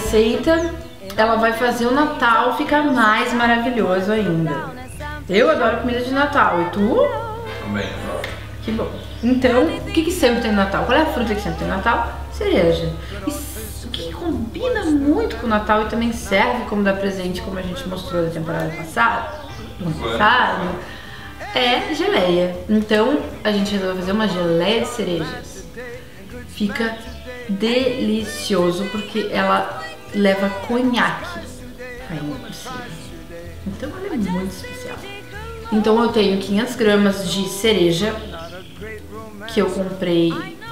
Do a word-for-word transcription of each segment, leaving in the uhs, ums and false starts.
receita, ela vai fazer o Natal ficar mais maravilhoso ainda. Eu adoro comida de Natal, e tu? Também adoro. Que bom. Então, o que, que sempre tem no Natal? Qual é a fruta que sempre tem no Natal? Cereja. E o que combina muito com o Natal e também serve como dar presente, como a gente mostrou na temporada passada, no passado, é geleia. Então, a gente resolveu fazer uma geleia de cerejas. Fica delicioso porque ela leva conhaque ainda por cima. Então, ela é muito especial. Então, eu tenho quinhentas gramas de cereja que eu comprei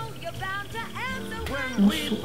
no suco.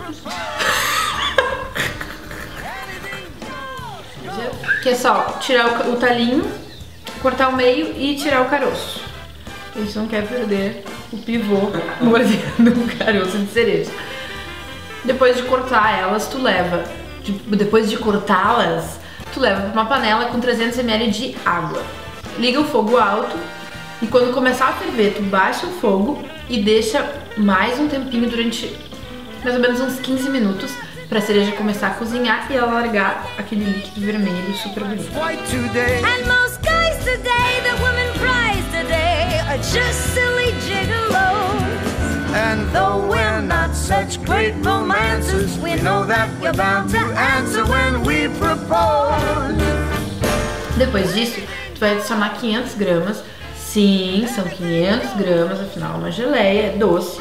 Que é só tirar o, o talinho, cortar o meio e tirar o caroço. A gente não quer perder o pivô mordendo o caroço de cereja. Depois de cortar elas, tu leva, de, depois de cortá-las, tu leva para uma panela com trezentos mililitros de água. Liga o fogo alto e quando começar a ferver, tu baixa o fogo e deixa mais um tempinho durante mais ou menos uns quinze minutos pra cereja começar a cozinhar e ela largar aquele líquido vermelho super bonito. Depois disso, tu vai adicionar quinhentas gramas. Sim, são quinhentas gramas, afinal é uma geleia, é doce.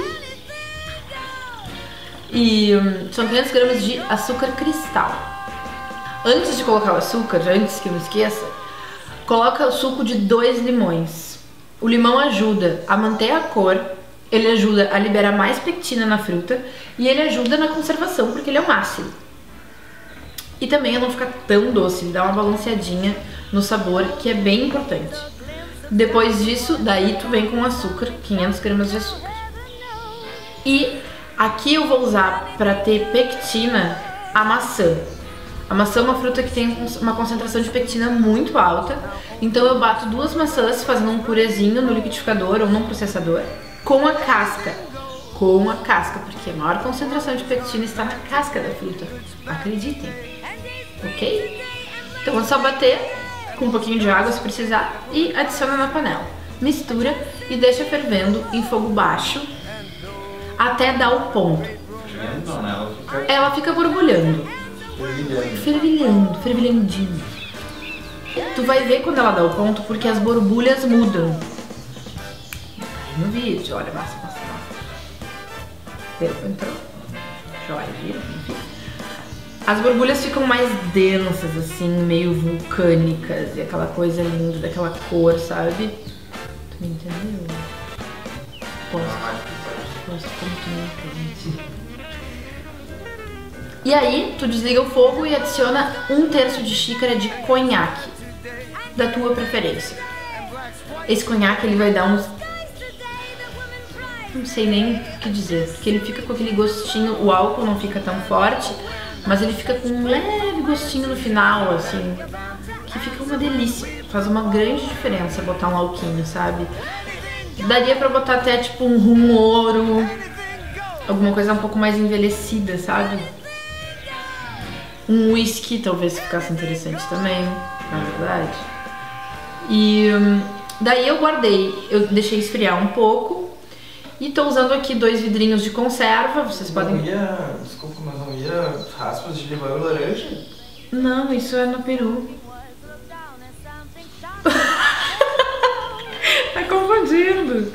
E hum, são quinhentas gramas de açúcar cristal. Antes de colocar o açúcar, antes que eu me esqueça, coloca o suco de dois limões. O limão ajuda a manter a cor, ele ajuda a liberar mais pectina na fruta e ele ajuda na conservação porque ele é um ácido. E também a não ficar tão doce, ele dá uma balanceadinha no sabor que é bem importante. Depois disso, daí tu vem com açúcar, quinhentas gramas de açúcar. E aqui eu vou usar para ter pectina a maçã. A maçã é uma fruta que tem uma concentração de pectina muito alta. Então eu bato duas maçãs fazendo um purezinho no liquidificador ou num processador com a casca. Com a casca, porque a maior concentração de pectina está na casca da fruta. Acreditem. Ok? Então é só bater com um pouquinho de água se precisar e adiciona na panela. Mistura e deixa fervendo em fogo baixo até dar o ponto. Não, né? Ela fica... Ela fica borbulhando. fervilhando. Fervilhando, fervilhandinho. Tu vai ver quando ela dá o ponto porque as borbulhas mudam. Aí no vídeo, olha, massa, massa, massa. Viu? Entrou. Joia, viu? Enfim. As borbulhas ficam mais densas, assim, meio vulcânicas. E aquela coisa linda, daquela cor, sabe? Tu me entendeu? Gosto. Gosto como tu me entende. E aí, tu desliga o fogo e adiciona um terço de xícara de conhaque, da tua preferência. Esse conhaque, ele vai dar uns... não sei nem o que dizer, porque ele fica com aquele gostinho, o álcool não fica tão forte, mas ele fica com um leve gostinho no final, assim, que fica uma delícia. Faz uma grande diferença botar um alquinho, sabe? Daria pra botar até tipo um rum ouro, alguma coisa um pouco mais envelhecida, sabe? Um whisky talvez ficasse interessante também, na verdade. E daí eu guardei, eu deixei esfriar um pouco. E tô usando aqui dois vidrinhos de conserva, vocês não podem... Ia, desculpa, mas não ia raspas de limão e laranja? Não, isso é no Peru. Tá confundindo.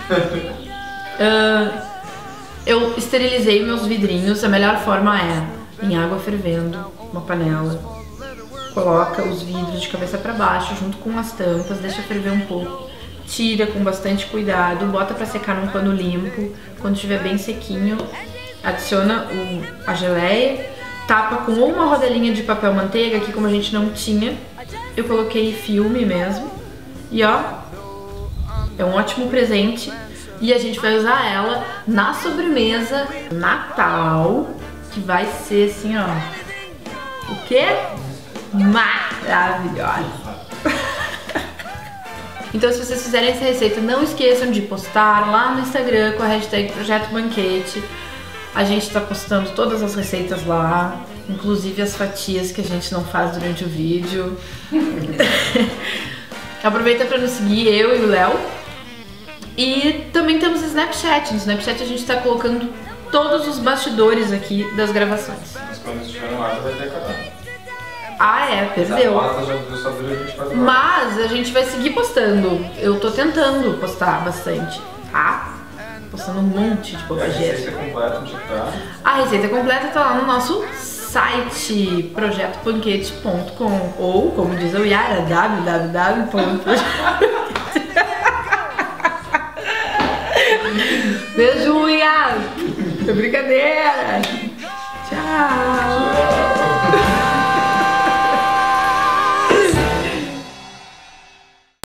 uh, eu esterilizei meus vidrinhos, a melhor forma é em água fervendo, uma panela. Coloca os vidros de cabeça para baixo junto com as tampas, deixa ferver um pouco. Tira com bastante cuidado, bota pra secar num pano limpo. Quando estiver bem sequinho, adiciona o, a geleia, tapa com uma rodelinha de papel manteiga, que como a gente não tinha, eu coloquei filme mesmo. E ó, é um ótimo presente. E a gente vai usar ela na sobremesa Natal, que vai ser assim, ó, o quê? Maravilhosa! Então, se vocês fizerem essa receita, não esqueçam de postar lá no Instagram com a hashtag Projeto Banquete. A gente tá postando todas as receitas lá. inclusive as fatias que a gente não faz durante o vídeo. Aproveita para nos seguir, eu e o Léo. E também temos Snapchat. No Snapchat a gente tá colocando todos os bastidores aqui das gravações. Mas quando estiver no ar já vai ter acabado. Ah, é, perdeu. Essa já só dura vinte e quatro horas. Mas a gente vai seguir postando. Eu tô tentando postar bastante, tá? Postando um monte de E a bobageira. receita completa onde tá? A receita completa tá lá no nosso site, projeto panquete ponto com, ou, como diz o Yara, www ponto beijo, Yara! É brincadeira! Tchau!